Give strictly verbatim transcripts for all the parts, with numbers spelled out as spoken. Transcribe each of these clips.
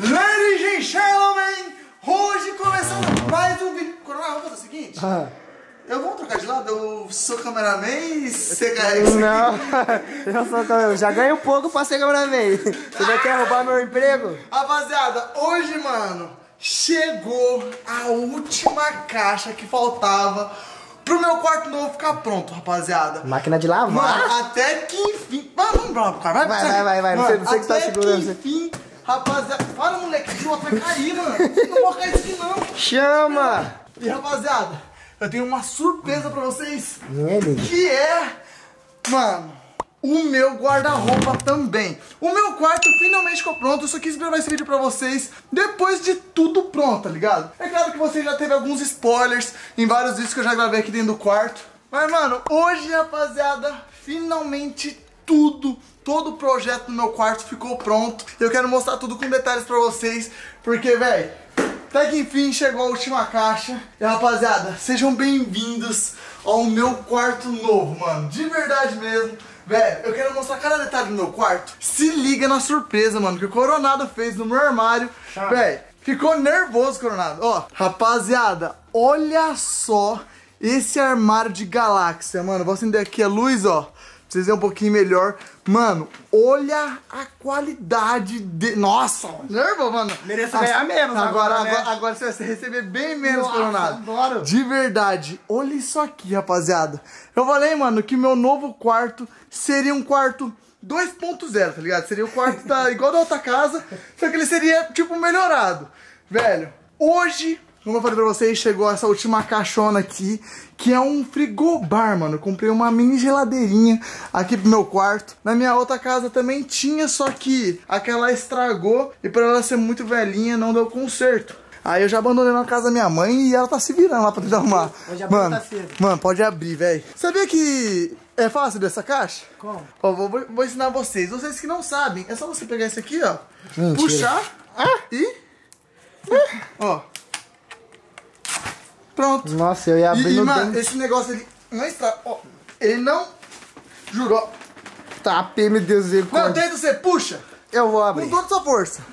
Ladies and gentlemen, hoje começando mais um vídeo. Coronel, vamos fazer o seguinte? Ah. Eu vou trocar de lado, eu sou cameraman e você carrega isso Não, eu sou cameraman, já ganho pouco pra ser cameraman. Você não quer roubar meu emprego? Rapaziada, hoje, mano, chegou a última caixa que faltava pro meu quarto novo ficar pronto, rapaziada. Máquina de lavar? Mano, até que enfim. Mano, vamos lá, cara. Vai, vai, vai, vai, vai. Não sei, não sei que tá segurando. Até que enfim, rapaziada. Para, moleque, o outro vai cair, mano. Não vou cair isso aqui, não. Chama! E, rapaziada, eu tenho uma surpresa pra vocês. Ele. Que é, mano, o meu guarda-roupa também. O meu quarto finalmente ficou pronto. Eu só quis gravar esse vídeo pra vocês depois de tudo pronto, tá ligado? É claro que você já teve alguns spoilers em vários vídeos que eu já gravei aqui dentro do quarto. Mas, mano, hoje, rapaziada, finalmente tudo, todo o projeto do meu quarto ficou pronto. Eu quero mostrar tudo com detalhes pra vocês, porque, velho, até que enfim chegou a última caixa. E, rapaziada, sejam bem-vindos ao meu quarto novo, mano. De verdade mesmo. Velho, eu quero mostrar cada detalhe do meu quarto. Se liga na surpresa, mano, que o Coronado fez no meu armário. Velho, ficou nervoso, Coronado. Ó, rapaziada, olha só esse armário de galáxia, mano. Vou acender aqui a luz, ó, pra vocês verem um pouquinho melhor. Mano, olha a qualidade de... Nossa, nervo, mano. Mereço ganhar menos agora, agora, né? agora, agora você vai receber bem menos, Nossa, Coronado. adoro. De verdade. Olha isso aqui, rapaziada. Eu falei, mano, que meu novo quarto seria um quarto dois ponto zero, tá ligado? Seria o quarto da, igual da outra casa, só que ele seria, tipo, melhorado. Velho, hoje, como eu falei pra vocês, chegou essa última caixona aqui, que é um frigobar, mano. Eu comprei uma mini geladeirinha aqui pro meu quarto. Na minha outra casa também tinha, só que aquela estragou e por ela ser muito velhinha não deu conserto. Aí eu já abandonei na casa da minha mãe e ela tá se virando lá pra tentar arrumar. Pode abrir, mano, tá cedo. Mano, pode abrir, velho. Sabia que é fácil dessa caixa? Como? Ó, vou, vou, vou ensinar vocês. Vocês que não sabem, é só você pegar esse aqui, ó. Mentira. Puxar ah, e... Ó. Pronto. Nossa, eu ia abrir E, e no mano, dente. esse negócio ele não estraga. Ó, ele não... Jurou. Tá, meu Deus do céu. Não, tenta você, puxa. Eu vou abrir. Com toda a sua força.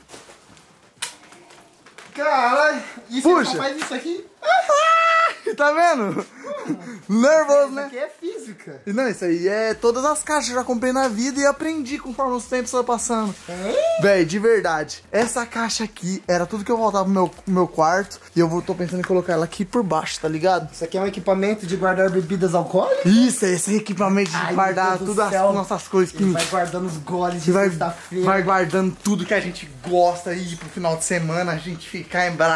Caralho. E você Puxa. só faz isso aqui? Tá vendo? Nervoso, Isso né? aqui é física. E não, isso aí é todas as caixas que eu já comprei na vida e aprendi conforme os tempos foram passando. É? Véi, de verdade, essa caixa aqui era tudo que eu voltava pro meu, pro meu quarto. E eu vou, tô pensando em colocar ela aqui por baixo, tá ligado? Isso aqui é um equipamento de guardar bebidas alcoólicas? Isso, é esse equipamento de Ai, guardar meu Deus do todas as céu. nossas coisas. Que Ele vai guardando os goles que de vai, sexta-feira. vai guardando tudo que a gente gosta e pro final de semana a gente ficar em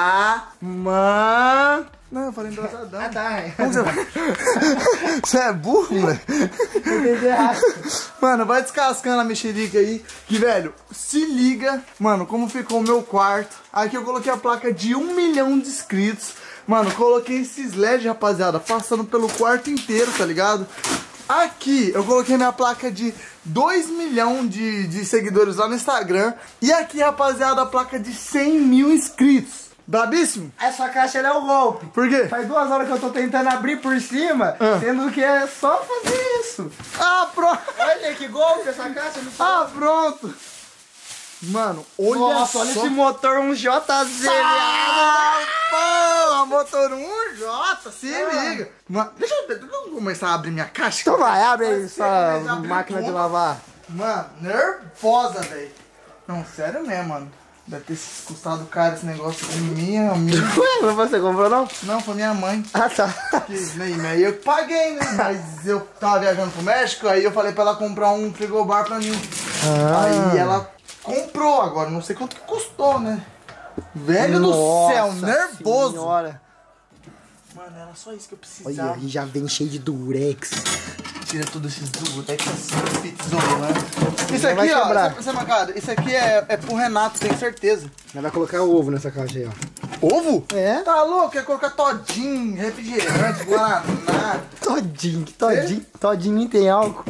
Brahma. Não, eu falei engraçadão. Ah, tá. Como você... você é burro, moleque? Entendi errado. Mano, vai descascando a mexerica aí. Que, velho, se liga, mano, como ficou o meu quarto. Aqui eu coloquei a placa de um milhão de inscritos. Mano, coloquei esses L E D, rapaziada, passando pelo quarto inteiro, tá ligado? Aqui eu coloquei minha placa de dois milhões de, de seguidores lá no Instagram. E aqui, rapaziada, a placa de cem mil inscritos. Brabíssimo? Essa caixa ela é um golpe. Por quê? Faz duas horas que eu tô tentando abrir por cima, Ah. sendo que é só fazer isso. Ah, pronto. Olha que golpe essa caixa. Não sei. Ah, pronto. Mano, olha Nossa, só. olha esse motor um J Z. Ah, pô, motor um J, se Ah. liga. Mano, deixa eu, deixa eu começar a abrir minha caixa. Então vai, abre aí Mas sua você abre máquina de tudo. lavar. Mano, nervosa, velho. Não, sério mesmo, mano. Deve ter custado caro esse negócio de minha, minha. Ué, mas você comprou não? Não, foi minha mãe. Ah, tá. Que, né, aí eu paguei, né? Mas eu tava viajando pro México, aí eu falei pra ela comprar um frigobar pra mim. Ah. Aí ela comprou agora, não sei quanto que custou, né? Velho do céu, Nossa nervoso. Senhora. Mano, era só isso que eu precisava. Olha, e já vem cheio de durex. Tira tudo esses durex assim, pizzola, né? Isso Não vai aqui, ó, quebrar. essa, essa mancada, isso aqui é, é pro Renato, tenho certeza. Ela vai colocar ovo nessa caixa aí, ó. Ovo? É? Tá louco? Quer colocar todinho, refrigerante, guaraná. Todinho, todinho, todinho nem tem álcool.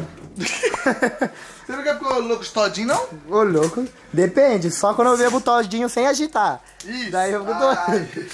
Você não quer ficar louco de todinho, não? Ô, louco. Depende, só quando eu bebo todinho sem agitar. Isso. Daí eu fico Ai. doido.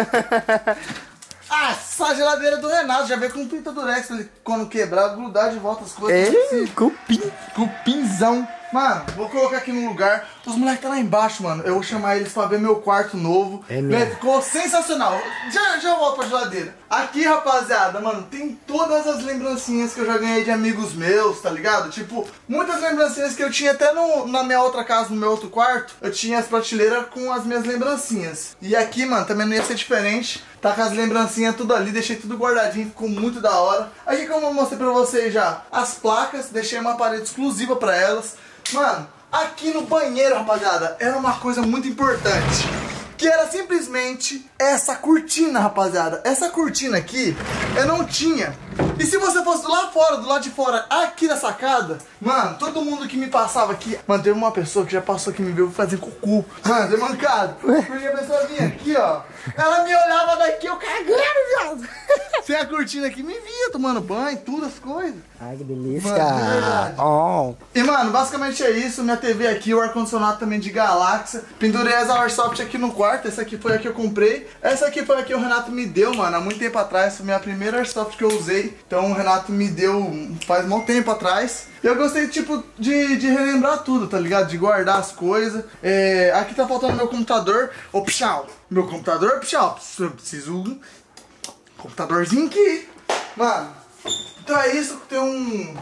Ah, essa geladeira do Renato já veio com fita durex pra ele, quando quebrar, grudar de volta as coisas. Ei, cupim. Cupinzão. Mano, vou colocar aqui no lugar. Os moleques tá lá embaixo, mano. Eu vou chamar eles pra ver meu quarto novo. É mesmo. Ficou sensacional. Já, já volto pra geladeira. Aqui, rapaziada, mano, tem todas as lembrancinhas que eu já ganhei de amigos meus, tá ligado? Tipo, muitas lembrancinhas que eu tinha até no, na minha outra casa, no meu outro quarto. Eu tinha as prateleiras com as minhas lembrancinhas. E aqui, mano, também não ia ser diferente. Tá com as lembrancinhas tudo ali, deixei tudo guardadinho, ficou muito da hora. Aqui como eu mostrei pra vocês já, as placas, deixei uma parede exclusiva pra elas. Mano, aqui no banheiro, rapaziada, era uma coisa muito importante. Que era simplesmente essa cortina, rapaziada. Essa cortina aqui, eu não tinha. E se você fosse do lado fora, do lado de fora, aqui na sacada, mano, todo mundo que me passava aqui... Mano, teve uma pessoa que já passou aqui e me viu fazer cocô. Mano, tem mancado. Porque a pessoa vinha aqui, ó. Ela me olhava daqui, eu cagando, viado. Sem a cortina aqui, me via tomando banho, tudo, as coisas. Ai, que delícia. Mano, oh. E, mano, basicamente é isso. Minha T V aqui, o ar-condicionado também de Galáxia. Pendurei as Airsoft aqui no quarto. Essa aqui foi a que eu comprei. Essa aqui foi a que o Renato me deu, mano, há muito tempo atrás. Foi a minha primeira Airsoft que eu usei. Então o Renato me deu faz muito tempo atrás. E eu gostei, tipo, de, de relembrar tudo, tá ligado? De guardar as coisas. É, aqui tá faltando meu computador. Ô, pchau. Meu computador, pchau. Eu preciso... Computadorzinho aqui. Mano, então é isso. Tem um...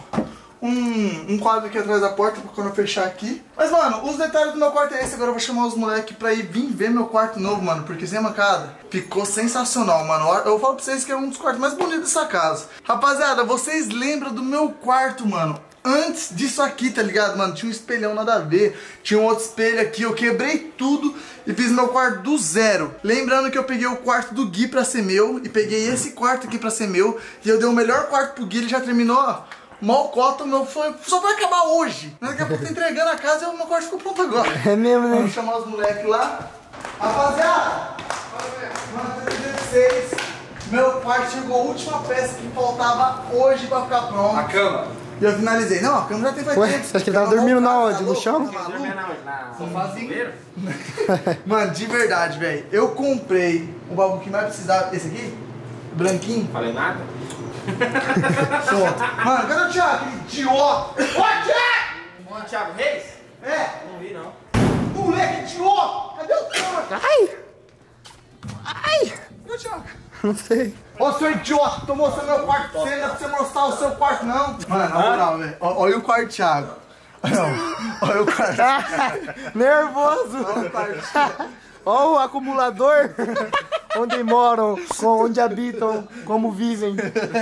Um, um quadro aqui atrás da porta pra quando eu fechar aqui. Mas, mano, os detalhes do meu quarto é esse. Agora eu vou chamar os moleques pra ir vir ver meu quarto novo, mano. Porque sem mancada, ficou sensacional, mano. Eu falo pra vocês que é um dos quartos mais bonitos dessa casa. Rapaziada, vocês lembram do meu quarto, mano? Antes disso aqui, tá ligado, mano? Tinha um espelhão nada a ver. Tinha um outro espelho aqui. Eu quebrei tudo e fiz meu quarto do zero. Lembrando que eu peguei o quarto do Gui pra ser meu. E peguei esse quarto aqui pra ser meu. E eu dei o melhor quarto pro Gui. Ele já terminou, ó. Malcota, meu foi, só vai acabar hoje. Daqui a pouco tá entregando a casa e o meu quarto ficou pronto agora. É mesmo, né? Vamos chamar os moleques lá. Rapaziada, mano, dezesseis, meu quarto chegou a última peça que faltava hoje pra ficar pronto. A cama. E eu finalizei. Não, a cama já tem faz Ué, tempo. você acha que ele tava dormindo na onde? No chão? Tá maluco? Na Sofazinho. Mano, de verdade, velho. Eu comprei o bagulho que mais precisava. Esse aqui? Branquinho. Falei nada? Pronto. Mano, cadê o Thiago? Aquele idiota. Ô, Thiago! O Thiago Reis? É. Não vi, não. Moleque idiota! Cadê o Thiago? Ai! Ai! Cadê o Thiago? Não sei. Ô, seu idiota, tô mostrando meu quarto pra você, não é pra você mostrar o seu quarto, não. Mano, na moral, velho. Olha o quarto, Thiago. Olha o quarto. Nervoso! Olha o quarto, Thiago. Olha o acumulador. Onde moram, onde habitam, como vivem.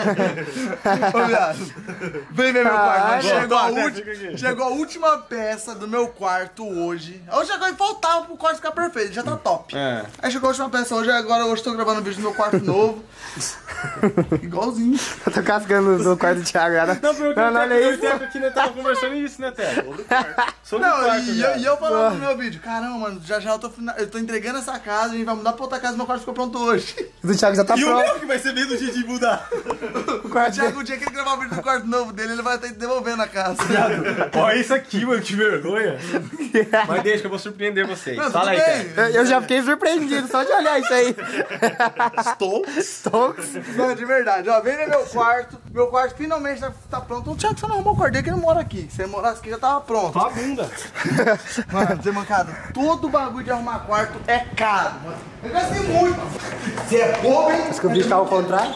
Ô, viado. Vem ver meu quarto. Ai, chegou, a boa, ulti- fica aqui. chegou a última peça do meu quarto hoje. Hoje agora faltava pro quarto ficar perfeito, já tá top. É. Aí chegou a última peça hoje, agora hoje tô gravando um vídeo do meu quarto novo. Igualzinho. Eu tô cascando no quarto do Thiago, cara. Não, porque Não, não, eu olha isso. tempo aqui, né? Tava conversando isso, né, Teco? Sobre o Não, quarto, e, já. e eu falando no meu vídeo, caramba, mano, já já eu tô, fina- eu tô entregando essa casa, a gente vai mudar pra outra casa, meu quarto ficou pronto hoje. O do Thiago já tá E o pronto. meu que vai ser bem do dia de mudar. O O quarto Thiago, o dia que ele gravar o vídeo do quarto novo dele, ele vai estar devolvendo a casa. Olha isso aqui, mano, que vergonha. Mas deixa que eu vou surpreender vocês. Não, Fala aí, tudo Teco. bem. Eu- Eu já fiquei surpreendido só de olhar isso aí. Estou? Stokes. Não, de verdade, ó, vem no meu quarto. Meu quarto finalmente tá, tá pronto. O Thiago só não arrumou o quarto dele que ele não mora aqui. Se ele morasse aqui já tava pronto. Tua bunda. Mano, dizer, mancada, todo bagulho de arrumar quarto é caro, mano. Eu gastei muito. Você é bobo, hein? Descobri que tá ao contrário.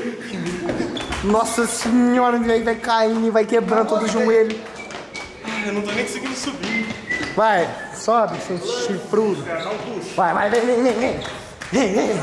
Nossa senhora, vai, vai caindo, vai quebrando todo o joelho. Eu não tô nem conseguindo subir. Vai, sobe, seu chifrudo. Vai, vai, vem, vem, vem, vem. Vem, vem.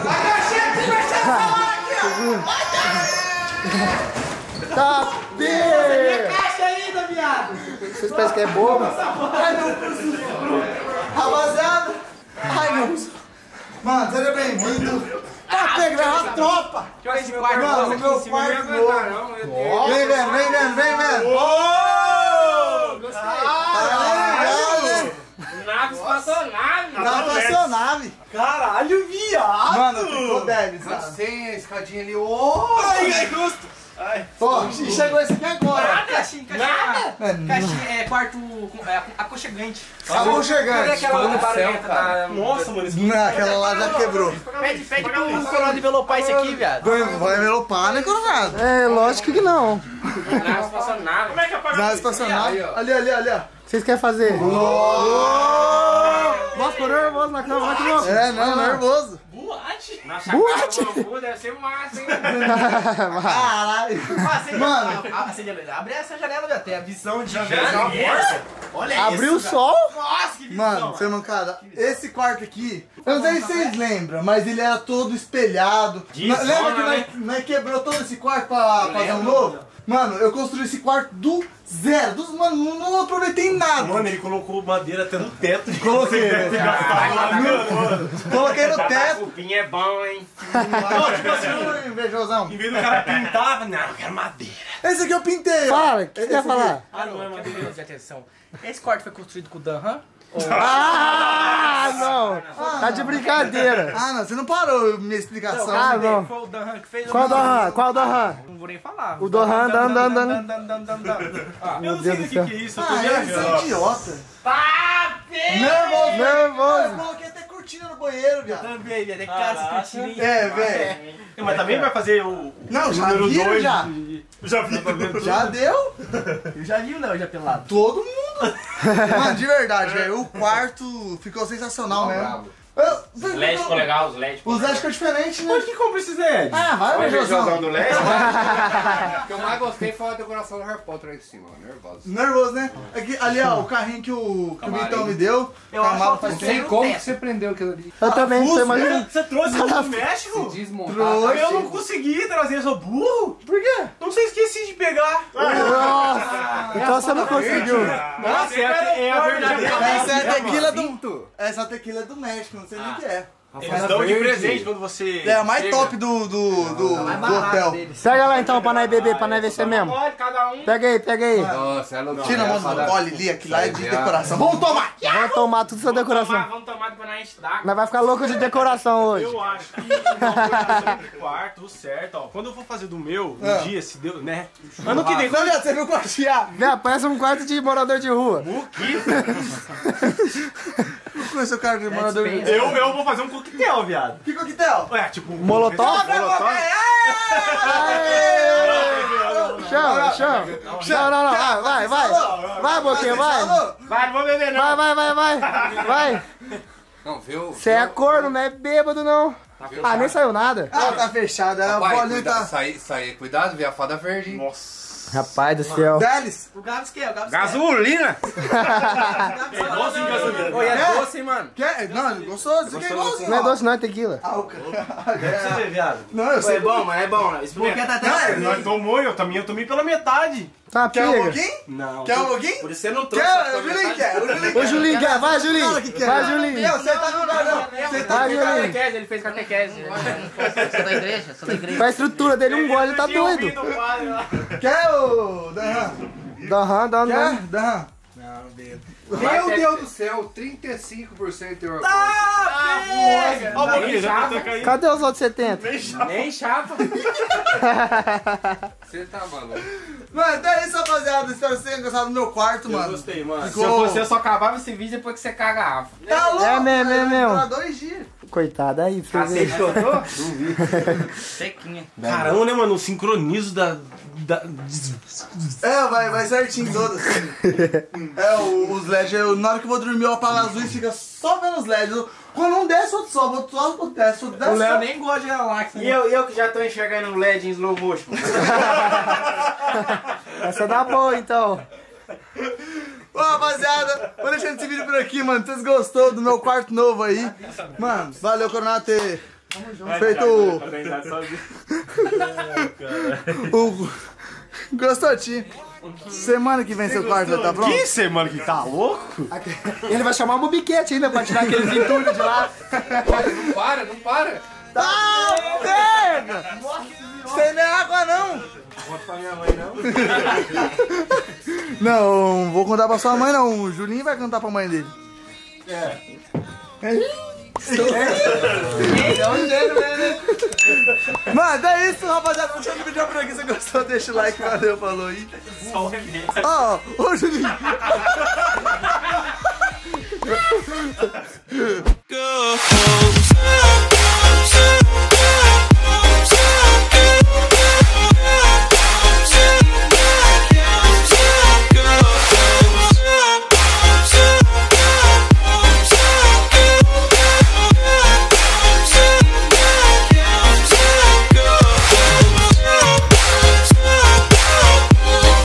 Tá bem. Caixa ainda, viado. Vocês pensam que é bobo? Ai, meu Deus. Rapaziada. Ai, meu Deus. Mano, seja bem-vindo. Tá pegando a tropa. Deixa eu ver esse quarto. Mano, aqui o meu em cima, quarto não ia aguentar, novo. não, meu Deus. Vem vendo, vem vendo, vem vendo. Ô! Gostei. Tá legal, né? Nave espaçonave. Dá pra sua nave. Caralho, viado. Mano, ficou dez, Não sabe? tem a escadinha ali. Ô! Ai, ai, gosto. Ai. Ó, e chegou esse aqui agora. Caixinha, caixinha, caixinha, é quarto com- é, aconchegante. Acabou Cadê chegando. aquela barulhenta da... Nossa, mano, isso Não, aquela lá já quebrou. Pede, pede pro coronel envelopar isso aqui, viado. Vai vai envelopar, né, Coronado? É, lógico que não. Nave espaçonave. Como é que apaga Nave isso? espaçonave. Aí, ó. Ali, ali, ali, ó. O que vocês querem fazer? Nossa, ficou nervoso na cama. Olha que louco. É, não, nervoso. Boate. Na Boate. chácara do Bambu deve ser massa, hein? Caralho. Mano. Abre essa janela, já tem a visão de Janela? Olha Abriu o isso, sol. cara. Nossa, que visão. Mano, você não, cara, esse quarto aqui, eu não sei se vocês lembram, mas ele era todo espelhado. De Na- Lembra zona, que né? nós, nós quebrou todo esse quarto pra fazer um novo? Mano, eu construí esse quarto do zero. Dos, mano, não, não aproveitei nada. Mano, ele colocou madeira até no teto. Coloquei, Deve ter velho. gastado lá, mano. Coloquei no teto. O vinho é bom, hein? Não, tipo assim, Invejosão. em vez do cara pintar, não, eu quero madeira. Esse aqui eu pintei. ó. Fala, o que você quer Esse falar? aqui. Ah, não, é uma beleza de atenção. Esse quarto foi construído com o Danhan? Ah, não. Tá de brincadeira. Ah, não, você não parou minha explicação. Ah, não. Foi o Danhan que fez. Qual Dohan? Qual Dohan? Não vou nem falar. O Dohan, dan, dan, dan. dan, dan, dan, dan. Ah, Eu não sei do que, que é isso, eu tô Ah, esse é viajando. idiota. papi! Nervoso. Eu Nervoso. coloquei até cortina no banheiro, viado. Também, velho. É cara, esse cortininho. É, velho. Mas também vai fazer o. Não, o já número viram dois já. de- Já vi. Já deu? Eu já vi o Léo já pelado. Todo mundo. Mano, de verdade, velho. O quarto ficou sensacional mesmo. Eu- Os L E D ficou legal, os L E D. Os L E D ficou diferente, né? Onde que compra esses L E D? Ah, vai, Olha o Invejosão. invejosão do L E D. O que eu mais gostei foi a decoração do Harry Potter aí em cima, ó, nervoso. Nervoso, né? Aqui, ali, ó, o carrinho que o, que o Camarim. Vitão me deu. Eu Camaro acho faz Não que sei tempo. como que você prendeu aquilo ali. Eu também, você imagina. Você trouxe isso do México? Se desmontar. Trouxe. Eu não consegui trazer, eu sou burro. Por quê? Não sei, esqueci de pegar. Nossa, então você não conseguiu. Nossa, é a, é a verdadeira. Essa é a tequila do. Cinto. Essa tequila é do México, não sei nem o que é. Eles dão de presente quando você. É a mais chega. top do, do, do, do hotel. Pega lá então pra nós beber, pra nós ver se é mesmo. Pode, cada um. Pega aí, pega aí. Nossa, ela não Tira a mão do ela- Olha ali, aquilo lá é de Vai ver a- decoração. Vamos tomar! Vamos tomar tudo essa Vamos decoração. tomar, vamos tomar depois na gente dá. Nós vai ficar louco de decoração hoje. Eu acho que inauguração do quarto, tudo certo, ó. Quando eu for fazer do meu, um Ah. dia, se deu, né? Ano que vem, Não, viado, você viu o quarto já? Vê, parece um quarto de morador de rua. o que? Eu conheço o cara de morador. Space. Eu, eu vou fazer um coquetel, viado. Que coquetel? Ué, tipo. um Molotov? Molotov? Chama, chama. Não, não, não. Vai, vai, vai. Vai, Boquinha, vai. Vai, não vou beber não. Vai, vai, vai, vai. Vai. Não, viu? Você é corno, não é bêbado, não. Ah, nem saiu nada. Ah, tá fechado. A Pai, bolinha cuida, tá. saí, saí, cuidado, vê a fada verde. hein? Nossa. Rapaz do céu. Delis. O Gabs que é? O Gabs Gasolina! que é? É igual assim gasolina. Oi, é É? doce, hein, mano? Quer? Não, gostoso. Isso aqui é igualzinho. Não é ó. doce, não, é tequila. Ah, o cara. Você vê, viado. Não, eu sei. É bom, mano, é bom. né? Experimenta até. Não, Nós tomou, eu também, eu tomei pela metade. Tá, Quer um pega. pouquinho? Não. Quer um pouquinho? Por isso você não trouxe. Quer? O Julinho quer. O Julinho Ô, quer. Julinho, quer? Vai, Julinho. Fala que quer. Vai, Julinho. Meu, você tá com o cara. Você tá Vai, com o cara. Julinho. Catequese, ele fez catequese. Sou da igreja, sou da igreja. Com a estrutura dele, um gole, tá Eu tinha doido. ouvido o padre lá. Quer, ô Dan? Daham, daham, Quer? daham. Dan? Meu Deus do céu, trinta e cinco por cento de orgulho. Ó, um pouquinho, já tá caindo. Cadê os outros setenta? Nem chapa. Você tá maluco. Mano, então é isso, rapaziada. Espero que vocês tenham gostado do meu quarto, Eu mano. gostei, mano. Se eu fosse, eu só acabava esse vídeo depois que você caga a garrafa. Tá louco? É mesmo, é Vai mesmo. durar dois dias. Coitado aí, pra você ver. chorou? Sequinha. Caramba, né, mano? O sincronizo da. da... É, vai, vai certinho todas. É, o- os L E D, eu, na hora que eu vou dormir, eu apago as luzes e fica só vendo os L E Ds. Eu- Quando um desce, outro sobe, outro sobe, outro desce, outro desce. O Léo sobe. nem gosta de galáxia. E eu, eu que já tô enxergando o L E D em slow motion. Essa dá boa, então. Ô, rapaziada, vou deixando esse vídeo por aqui, mano. Vocês gostou do meu quarto novo aí? Mano, valeu, Coronel, ter feito o... o... Gostou, Ti? Semana que vem seu quarto já tá pronto? Que semana que tá louco? Ele vai chamar o Mobiquete ainda pra tirar aqueles entulhos de lá. Olha, não para, não para. Tá, pega! Sem nem água, não! Conta pra minha mãe, não. Não, vou contar pra sua mãe, não. O Julinho vai contar pra mãe dele. É. Mano, é isso, rapaziada. Vou deixar o vídeo por aqui. Se você gostou, deixa o like. Valeu, falou aí. Só o remédio. Ó, ô Julinho. Go.